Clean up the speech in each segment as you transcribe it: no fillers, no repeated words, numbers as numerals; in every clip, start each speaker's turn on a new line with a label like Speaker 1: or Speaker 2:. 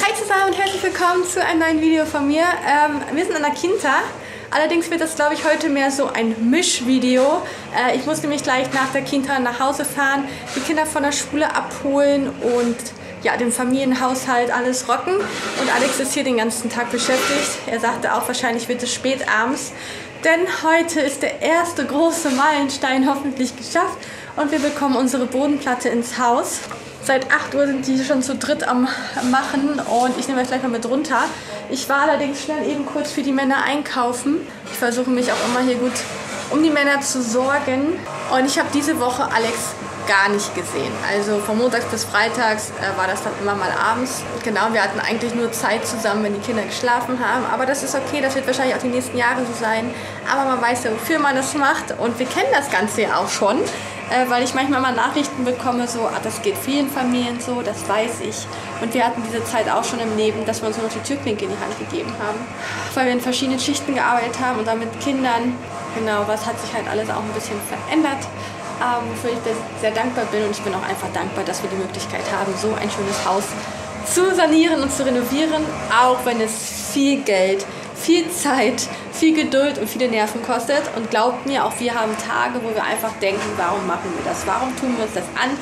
Speaker 1: Hi zusammen und herzlich willkommen zu einem neuen Video von mir. Wir sind an der Kita. Allerdings wird das, glaube ich, heute mehr so ein Mischvideo. Ich muss nämlich gleich nach der Kita nach Hause fahren, die Kinder von der Schule abholen und ja, den Familienhaushalt alles rocken. Und Alex ist hier den ganzen Tag beschäftigt. Er sagte auch, wahrscheinlich wird es spät abends. Denn heute ist der erste große Meilenstein hoffentlich geschafft und wir bekommen unsere Bodenplatte ins Haus. Seit 8 Uhr sind die schon zu dritt am Machen und ich nehme euch gleich mal mit runter. Ich war allerdings schnell eben kurz für die Männer einkaufen. Ich versuche mich auch immer hier gut um die Männer zu sorgen. Und ich habe diese Woche Alex gar nicht gesehen. Also von montags bis freitags war das dann immer mal abends. Genau, wir hatten eigentlich nur Zeit zusammen, wenn die Kinder geschlafen haben. Aber das ist okay, das wird wahrscheinlich auch die nächsten Jahre so sein. Aber man weiß ja, wofür man das macht. Und wir kennen das Ganze ja auch schon. Weil ich manchmal mal Nachrichten bekomme, so, das geht vielen Familien so, das weiß ich. Und wir hatten diese Zeit auch schon im Leben, dass wir uns nur noch die Türklinke in die Hand gegeben haben. Weil wir in verschiedenen Schichten gearbeitet haben und dann mit Kindern. Genau, was hat sich halt alles auch ein bisschen verändert. Wofür ich sehr dankbar bin und ich bin auch einfach dankbar, dass wir die Möglichkeit haben, so ein schönes Haus zu sanieren und zu renovieren, auch wenn es viel Geld, viel Zeit, viel Geduld und viele Nerven kostet. Und glaubt mir, auch wir haben Tage, wo wir einfach denken, warum machen wir das? Warum tun wir uns das an?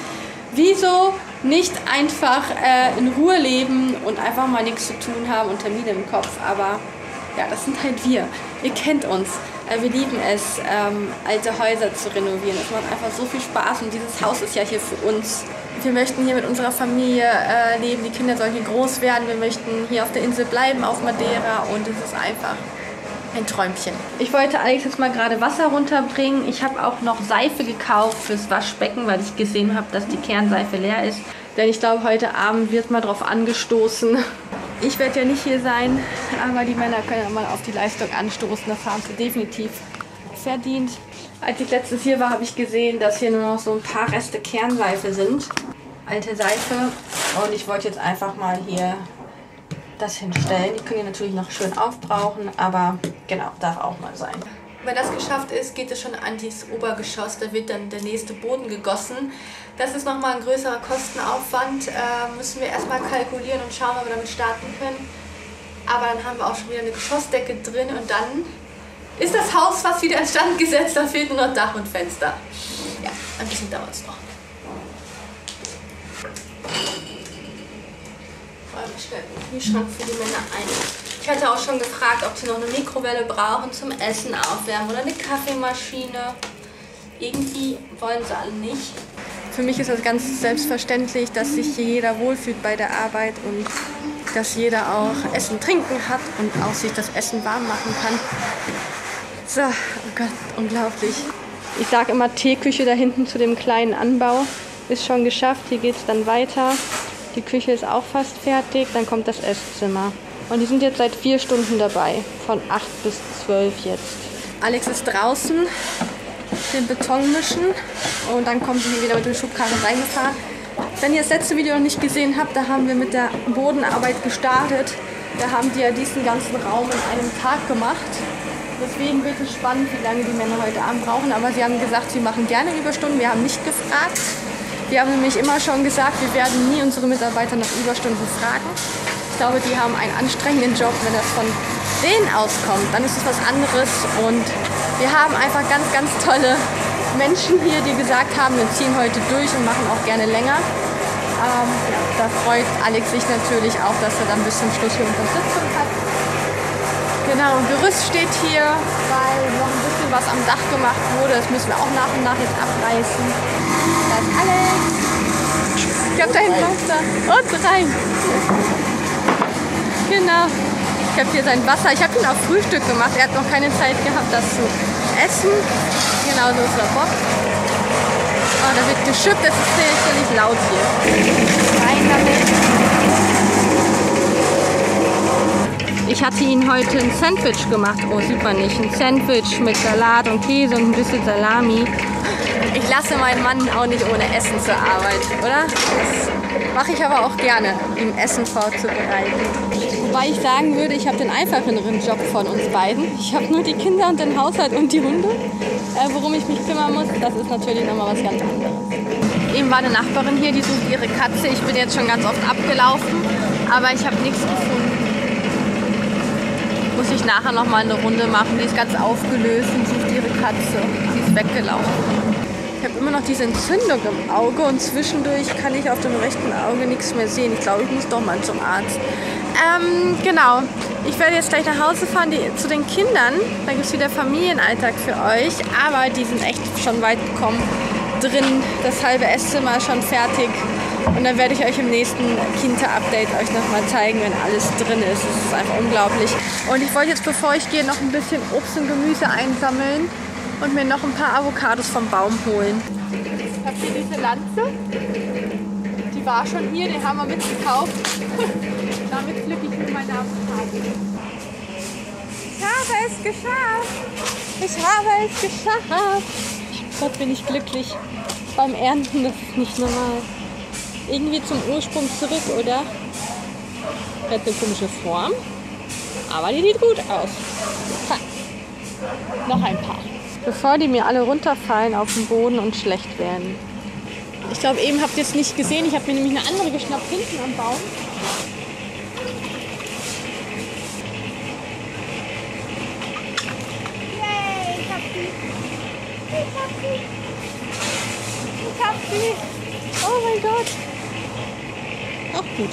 Speaker 1: Wieso nicht einfach in Ruhe leben und einfach mal nichts zu tun haben und Termine im Kopf? Aber ja, das sind halt wir. Ihr kennt uns. Wir lieben es, alte Häuser zu renovieren. Es macht einfach so viel Spaß und dieses Haus ist ja hier für uns. Wir möchten hier mit unserer Familie leben, die Kinder sollen hier groß werden, wir möchten hier auf der Insel bleiben, auf Madeira und es ist einfach ein Träumchen. Ich wollte Alex jetzt mal gerade Wasser runterbringen. Ich habe auch noch Seife gekauft fürs Waschbecken, weil ich gesehen habe, dass die Kernseife leer ist. Denn ich glaube, heute Abend wird mal drauf angestoßen. Ich werde ja nicht hier sein, aber die Männer können ja mal auf die Leistung anstoßen. Das haben sie definitiv verdient. Als ich letztes hier war, habe ich gesehen, dass hier nur noch so ein paar Reste Kernseife sind. Alte Seife. Und ich wollte jetzt einfach mal hier das hinstellen. Die können hier natürlich noch schön aufbrauchen, aber genau, darf auch mal sein. Wenn das geschafft ist, geht es schon an das Obergeschoss. Da wird dann der nächste Boden gegossen. Das ist nochmal ein größerer Kostenaufwand. Müssen wir erstmal kalkulieren und schauen, ob wir damit starten können. Aber dann haben wir auch schon wieder eine Geschossdecke drin und dann ist das Haus fast wieder instand gesetzt. Da fehlt nur noch Dach und Fenster. Ja, ein bisschen dauert es noch. Ich stelle den Kühlschrank für die Männer ein. Ich hatte auch schon gefragt, ob sie noch eine Mikrowelle brauchen zum Essen aufwärmen oder eine Kaffeemaschine. Irgendwie wollen sie alle nicht. Für mich ist das ganz selbstverständlich, dass sich hier jeder wohlfühlt bei der Arbeit und dass jeder auch Essen, Trinken hat und auch sich das Essen warm machen kann. So, oh Gott, unglaublich. Ich sage immer, Teeküche da hinten zu dem kleinen Anbau ist schon geschafft. Hier geht es dann weiter. Die Küche ist auch fast fertig. Dann kommt das Esszimmer. Und die sind jetzt seit 4 Stunden dabei. Von 8 bis 12 jetzt. Alex ist draußen, den Beton mischen. Und dann kommen sie hier wieder mit dem Schubkarren reingefahren. Wenn ihr das letzte Video noch nicht gesehen habt, da haben wir mit der Bodenarbeit gestartet. Da haben die ja diesen ganzen Raum in einem Tag gemacht. Deswegen wird es spannend, wie lange die Männer heute Abend brauchen. Aber sie haben gesagt, sie machen gerne Überstunden. Wir haben nicht gefragt. Wir haben nämlich immer schon gesagt, wir werden nie unsere Mitarbeiter nach Überstunden fragen. Ich glaube, die haben einen anstrengenden Job. Wenn das von denen auskommt, dann ist es was anderes. Und wir haben einfach ganz, ganz tolle Menschen hier, die gesagt haben, wir ziehen heute durch und machen auch gerne länger. Da freut Alex sich natürlich auch, dass er dann bis zum Schluss hier Unterstützung hat. Genau, Gerüst steht hier, weil noch ein bisschen was am Dach gemacht wurde. Das müssen wir auch nach und nach jetzt abreißen. Da ist Alex. Ich hab da hinten Wasser. Und rein. Genau. Ich habe hier sein Wasser. Ich habe ihn auf Frühstück gemacht. Er hat noch keine Zeit gehabt, das zu essen. Genau so ist der Bock. Oh, da wird geschippt. Das ist ziemlich laut hier. Rein damit. Ich hatte ihn heute ein Sandwich gemacht. Oh, sieht man nicht. Ein Sandwich mit Salat und Käse und ein bisschen Salami. Ich lasse meinen Mann auch nicht ohne Essen zur Arbeit, oder? Das mache ich aber auch gerne, ihm Essen vorzubereiten. Wobei ich sagen würde, ich habe den einfacheren Job von uns beiden. Ich habe nur die Kinder und den Haushalt und die Hunde. Worum ich mich kümmern muss, das ist natürlich nochmal was ganz anderes. Eben war eine Nachbarin hier, die sucht ihre Katze. Ich bin jetzt schon ganz oft abgelaufen. Aber ich habe nichts gefunden. Muss ich nachher noch mal eine Runde machen. Die ist ganz aufgelöst und sucht ihre Katze. Sie ist weggelaufen. Ich habe immer noch diese Entzündung im Auge und zwischendurch kann ich auf dem rechten Auge nichts mehr sehen. Ich glaube, ich muss doch mal zum Arzt. Genau. Ich werde jetzt gleich nach Hause fahren zu den Kindern. Da gibt es wieder Familienalltag für euch. Aber die sind echt schon weit gekommen. Drin, das halbe Esszimmer ist schon fertig. Und dann werde ich euch im nächsten Kinder-Update euch nochmal zeigen, wenn alles drin ist. Es ist einfach unglaublich. Und ich wollte jetzt, bevor ich gehe, noch ein bisschen Obst und Gemüse einsammeln und mir noch ein paar Avocados vom Baum holen. Habt ihr diese Lanze? Die war schon hier, die haben wir mitgekauft. Damit pflücke ich mir meine Avocados. Ich habe es geschafft! Ich habe es geschafft! Gott, bin ich glücklich. Beim Ernten, das ist nicht normal. Irgendwie zum Ursprung zurück, oder? Hat eine komische Form, aber die sieht gut aus. Ha. Noch ein paar. Bevor die mir alle runterfallen auf den Boden und schlecht werden. Ich glaube, eben habt ihr es nicht gesehen. Ich habe mir nämlich eine andere geschnappt hinten am Baum. Yay, ich hab sie. Ich hab sie. Ich hab sie. Oh mein Gott. Auch gut.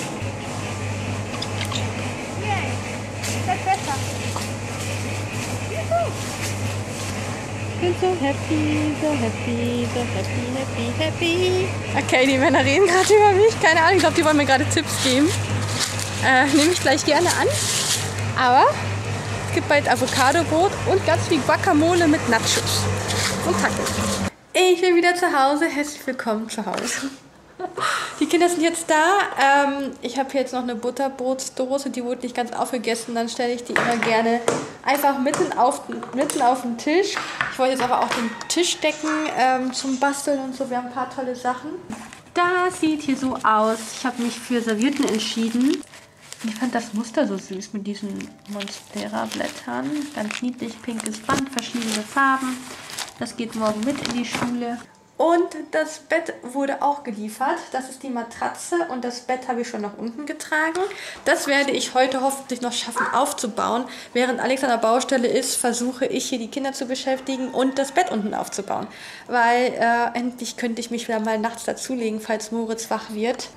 Speaker 1: Yay. Das ist besser. Juhu. Ich bin so happy, so happy, so happy, happy, happy. Okay, die Männer reden gerade über mich. Keine Ahnung, ich glaube, die wollen mir gerade Tipps geben. Nehme ich gleich gerne an. Aber es gibt bald Avocado-Brot und ganz viel Guacamole mit Nachos und Tacos. Ich bin wieder zu Hause. Herzlich willkommen zu Hause. Die Kinder sind jetzt da. Ich habe hier jetzt noch eine Butterbrotdose, die wurde nicht ganz aufgegessen. Dann stelle ich die immer gerne einfach mitten auf den Tisch. Ich wollte jetzt aber auch den Tisch decken zum Basteln und so. Wir haben ein paar tolle Sachen. Das sieht hier so aus. Ich habe mich für Servietten entschieden. Ich fand das Muster so süß mit diesen Monstera-Blättern. Ganz niedlich, pinkes Band, verschiedene Farben. Das geht morgen mit in die Schule. Und das Bett wurde auch geliefert. Das ist die Matratze und das Bett habe ich schon nach unten getragen. Das werde ich heute hoffentlich noch schaffen aufzubauen. Während Alex an der Baustelle ist, versuche ich hier die Kinder zu beschäftigen und das Bett unten aufzubauen. Weil endlich könnte ich mich wieder mal nachts dazulegen, falls Moritz wach wird.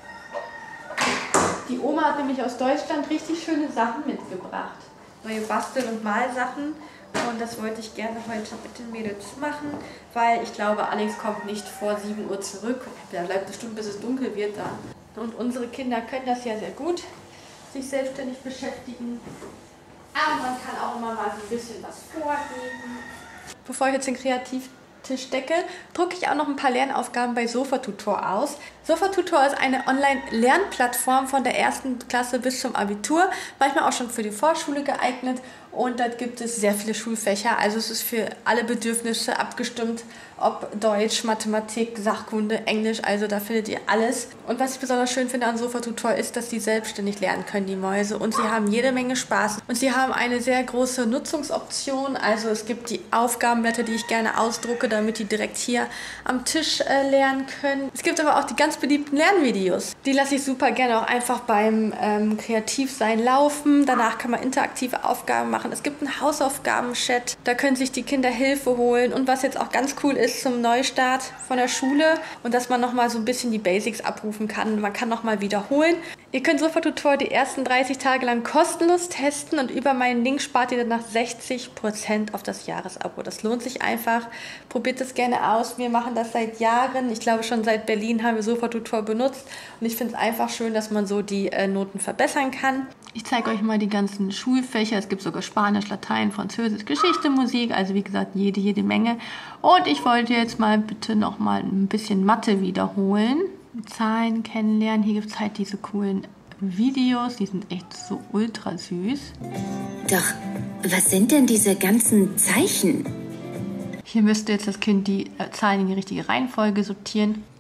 Speaker 1: Die Oma hat nämlich aus Deutschland richtig schöne Sachen mitgebracht. Neue Bastel- und Malsachen. Und das wollte ich gerne heute mit den Mädels machen, weil ich glaube, Alex kommt nicht vor 7 Uhr zurück. Er bleibt eine Stunde, bis es dunkel wird da. Und unsere Kinder können das ja sehr gut, sich selbstständig beschäftigen. Aber man kann auch immer mal so ein bisschen was vorgeben. Bevor ich jetzt den Kreativtisch decke, drucke ich auch noch ein paar Lernaufgaben bei Sofatutor aus. Sofatutor ist eine Online-Lernplattform von der 1. Klasse bis zum Abitur, manchmal auch schon für die Vorschule geeignet. Und dort gibt es sehr viele Schulfächer, also es ist für alle Bedürfnisse abgestimmt, ob Deutsch, Mathematik, Sachkunde, Englisch, also da findet ihr alles. Und was ich besonders schön finde an Sofatutor ist, dass sie selbstständig lernen können, die Mäuse. Und sie haben jede Menge Spaß. Und sie haben eine sehr große Nutzungsoption, also es gibt die Aufgabenblätter, die ich gerne ausdrucke, damit die direkt hier am Tisch lernen können. Es gibt aber auch die ganz beliebten Lernvideos. Die lasse ich super gerne auch einfach beim Kreativsein laufen. Danach kann man interaktive Aufgaben machen. Es gibt einen Hausaufgaben-Chat, da können sich die Kinder Hilfe holen. Und was jetzt auch ganz cool ist zum Neustart von der Schule und dass man nochmal so ein bisschen die Basics abrufen kann. Man kann nochmal wiederholen. Ihr könnt Sofatutor die ersten 30 Tage lang kostenlos testen und über meinen Link spart ihr danach 60% auf das Jahresabo. Das lohnt sich einfach. Probiert das gerne aus. Wir machen das seit Jahren. Ich glaube, schon seit Berlin haben wir Sofatutor benutzt. Und ich finde es einfach schön, dass man so die Noten verbessern kann. Ich zeige euch mal die ganzen Schulfächer. Es gibt sogar Spanisch, Latein, Französisch, Geschichte, Musik. Also wie gesagt, jede Menge. Und ich wollte jetzt mal bitte noch mal ein bisschen Mathe wiederholen. Zahlen kennenlernen. Hier gibt es halt diese coolen Videos. Die sind echt so ultra süß.
Speaker 2: Doch, was sind denn diese ganzen Zeichen?
Speaker 1: Hier müsste jetzt das Kind die Zahlen in die richtige Reihenfolge sortieren.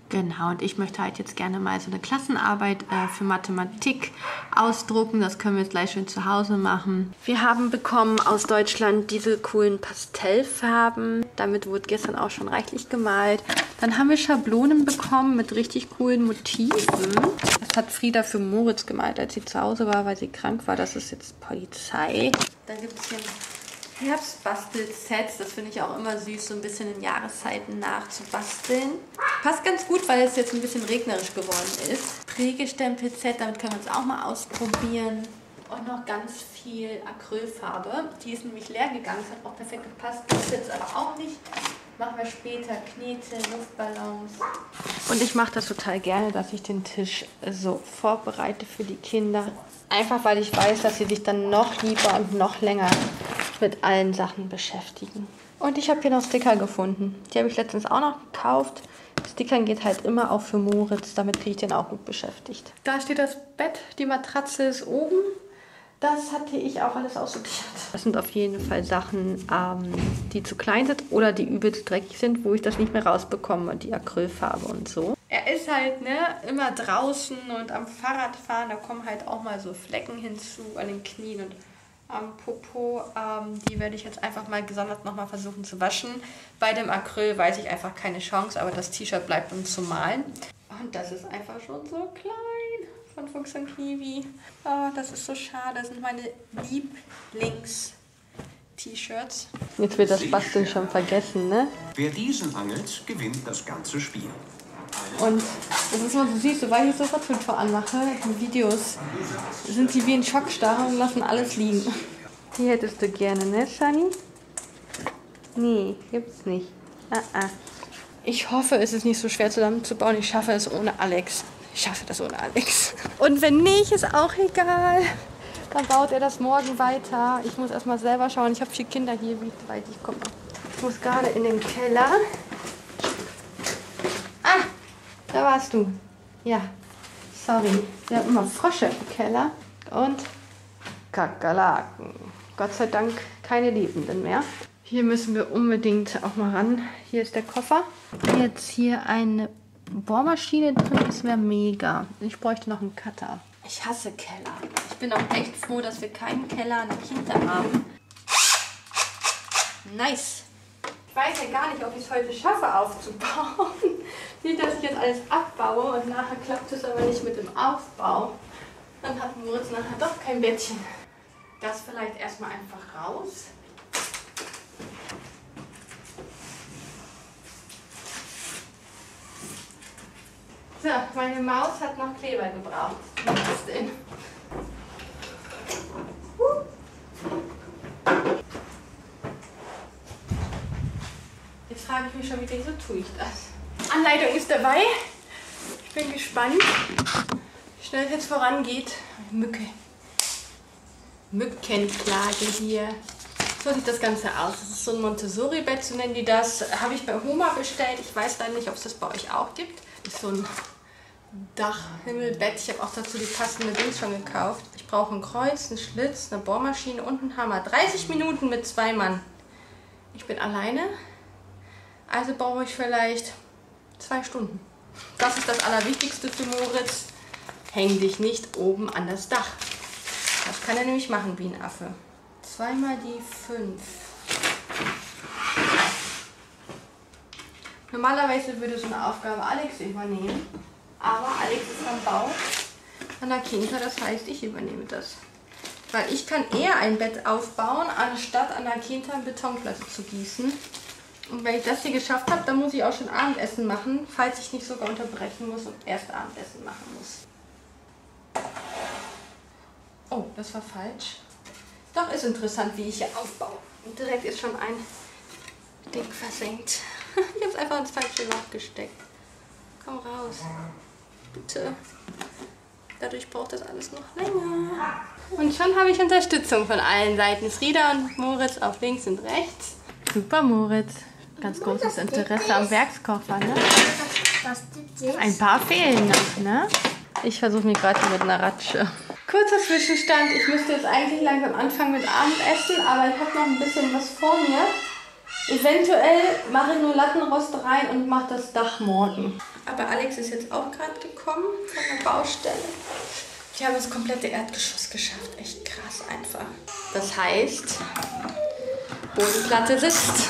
Speaker 1: Genau, und ich möchte halt jetzt gerne mal so eine Klassenarbeit für Mathematik ausdrucken. Das können wir jetzt gleich schön zu Hause machen. Wir haben bekommen aus Deutschland diese coolen Pastellfarben. Damit wurde gestern auch schon reichlich gemalt. Dann haben wir Schablonen bekommen mit richtig coolen Motiven. Das hat Frieda für Moritz gemalt, als sie zu Hause war, weil sie krank war. Das ist jetzt Polizei. Dann gibt es hier Herbstbastelsets, das finde ich auch immer süß, so ein bisschen in Jahreszeiten nachzubasteln. Passt ganz gut, weil es jetzt ein bisschen regnerisch geworden ist. Prägestempel-Set, damit können wir uns auch mal ausprobieren. Und noch ganz viel Acrylfarbe. Die ist nämlich leer gegangen, das hat auch perfekt gepasst. Das jetzt aber auch nicht. Machen wir später Knete, Luftballons. Und ich mache das total gerne, dass ich den Tisch so vorbereite für die Kinder. Einfach weil ich weiß, dass sie sich dann noch lieber und noch länger mit allen Sachen beschäftigen. Und ich habe hier noch Sticker gefunden. Die habe ich letztens auch noch gekauft. Stickern geht halt immer auch für Moritz, damit kriege ich den auch gut beschäftigt. Da steht das Bett, die Matratze ist oben. Das hatte ich auch alles aussortiert. Das sind auf jeden Fall Sachen, die zu klein sind oder die übelst dreckig sind, wo ich das nicht mehr rausbekomme, die Acrylfarbe und so. Er ist halt immer draußen und am Fahrradfahren, da kommen halt auch mal so Flecken hinzu an den Knien und am Popo. Die werde ich jetzt einfach mal gesondert nochmal versuchen zu waschen. Bei dem Acryl weiß ich einfach keine Chance, aber das T-Shirt bleibt uns zu malen. Und das ist einfach schon so klein. Von Fuchs und Kiwi. Oh, das ist so schade. Das sind meine Lieblings-T-Shirts. Jetzt wird das Basteln schon vergessen, ne?
Speaker 3: Wer diesen angelt, gewinnt das ganze Spiel.
Speaker 1: Und das ist immer so süß, sobald ich so Fortschritte anmache, die Videos, sind sie wie in Schockstarre und lassen alles liegen. Die hättest du gerne, ne, Shani? Nee, gibt's nicht. Ich hoffe, es ist nicht so schwer zusammenzubauen. Ich schaffe es ohne Alex. Ich schaffe das ohne Alex. Und wenn nicht, ist auch egal. Dann baut er das morgen weiter. Ich muss erstmal selber schauen. Ich habe 4 Kinder hier, wie weit ich komme. Ich muss gerade in den Keller. Ah, da warst du. Ja, sorry. Wir haben immer Frösche im Keller. Und Kakerlaken. Gott sei Dank keine Lebenden mehr. Hier müssen wir unbedingt auch mal ran. Hier ist der Koffer. Jetzt hier eine Bohrmaschine drin, das wäre mega. Ich bräuchte noch einen Cutter. Ich hasse Keller. Ich bin auch echt froh, dass wir keinen Keller an der Kita haben. Nice. Ich weiß ja gar nicht, ob ich es heute schaffe aufzubauen. Nicht, dass ich jetzt alles abbaue und nachher klappt es aber nicht mit dem Aufbau. Dann hat Moritz nachher doch kein Bettchen. Das vielleicht erstmal einfach raus. So, meine Maus hat noch Kleber gebraucht. Was ist denn? Jetzt frage ich mich schon wieder, wieso tue ich das? Anleitung ist dabei. Ich bin gespannt, wie schnell es jetzt vorangeht. Mücke. Mückenplage hier. So sieht das Ganze aus. Das ist so ein Montessori-Bett, so nennen die das. Habe ich bei Homa bestellt. Ich weiß dann nicht, ob es das bei euch auch gibt. Das ist so ein Dachhimmelbett. Ich habe auch dazu die passende Dings schon gekauft. Ich brauche ein Kreuz, einen Schlitz, eine Bohrmaschine und einen Hammer. 30 Minuten mit 2 Mann. Ich bin alleine, also brauche ich vielleicht 2 Stunden. Das ist das Allerwichtigste für Moritz. Häng dich nicht oben an das Dach. Das kann er nämlich machen wie ein Affe. 2 mal die 5. Normalerweise würde so eine Aufgabe Alex übernehmen. Aber Alex ist am Bau an der Kita, das heißt, ich übernehme das. Weil ich kann eher ein Bett aufbauen, anstatt an der Kita eine Betonplatte zu gießen. Und wenn ich das hier geschafft habe, dann muss ich auch schon Abendessen machen, falls ich nicht sogar unterbrechen muss und erst Abendessen machen muss. Oh, das war falsch. Doch, ist interessant, wie ich hier aufbaue. Und direkt ist schon ein Ding versenkt. Ich habe es einfach ins falsche Loch gesteckt. Komm raus. Bitte. Dadurch braucht das alles noch länger. Und schon habe ich Unterstützung von allen Seiten. Frieda und Moritz auf links und rechts. Super, Moritz. Ganz großes Interesse am Werkskoffer, ne? Ein paar fehlen noch, ne? Ich versuche mich gerade mit einer Ratsche. Kurzer Zwischenstand. Ich müsste jetzt eigentlich langsam anfangen mit Abendessen, aber ich habe noch ein bisschen was vor mir. Eventuell mache ich nur Lattenrost rein und mache das Dach morgen. Aber Alex ist jetzt auch gerade gekommen von der Baustelle. Die haben das komplette Erdgeschoss geschafft. Echt krass einfach. Das heißt, Bodenplatte sitzt.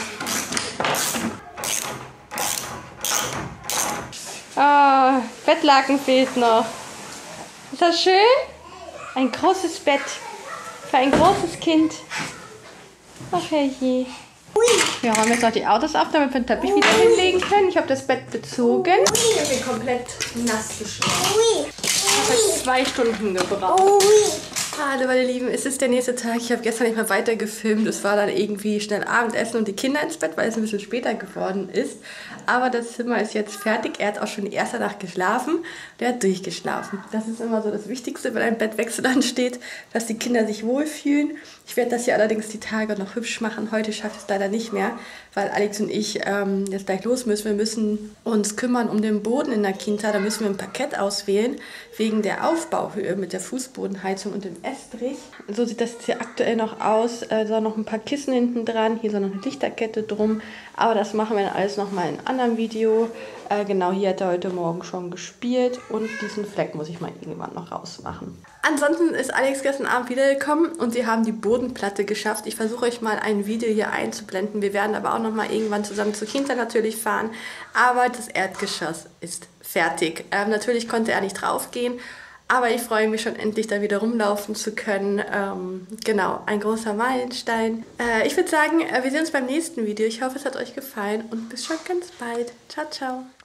Speaker 1: Ah, Bettlaken fehlt noch. Ist das schön? Ein großes Bett. Für ein großes Kind. Ach herrje. Wir räumen jetzt noch die Autos auf, damit wir den Teppich wieder hinlegen können. Ich habe das Bett bezogen. Ich bin komplett nass geschlafen. Ich habe 2 Stunden gebraucht. Hallo meine Lieben, es ist der nächste Tag. Ich habe gestern nicht mehr weiter gefilmt. Es war dann irgendwie schnell Abendessen und die Kinder ins Bett, weil es ein bisschen später geworden ist. Aber das Zimmer ist jetzt fertig. Er hat auch schon die erste Nacht geschlafen. Der hat durchgeschlafen. Das ist immer so das Wichtigste, wenn ein Bettwechsel ansteht, dass die Kinder sich wohlfühlen. Ich werde das hier allerdings die Tage noch hübsch machen. Heute schaffe ich es leider nicht mehr, weil Alex und ich jetzt gleich los müssen. Wir müssen uns kümmern um den Boden in der Kita. Da müssen wir ein Parkett auswählen, wegen der Aufbauhöhe mit der Fußbodenheizung und dem Estrich. So sieht das jetzt hier aktuell noch aus. Da noch ein paar Kissen hinten dran. Hier ist noch eine Lichterkette drum. Aber das machen wir dann alles nochmal in einem anderen Video. Genau, hier hat er heute Morgen schon gespielt. Und diesen Fleck muss ich mal irgendwann noch rausmachen. Ansonsten ist Alex gestern Abend wiedergekommen und sie haben die Bodenplatte geschafft. Ich versuche euch mal ein Video hier einzublenden. Wir werden aber auch noch mal irgendwann zusammen zur Kita natürlich fahren. Aber das Erdgeschoss ist fertig. Natürlich konnte er nicht draufgehen, aber ich freue mich schon endlich da wieder rumlaufen zu können. Genau, ein großer Meilenstein. Ich würde sagen, wir sehen uns beim nächsten Video. Ich hoffe, es hat euch gefallen und bis schon ganz bald. Ciao, ciao.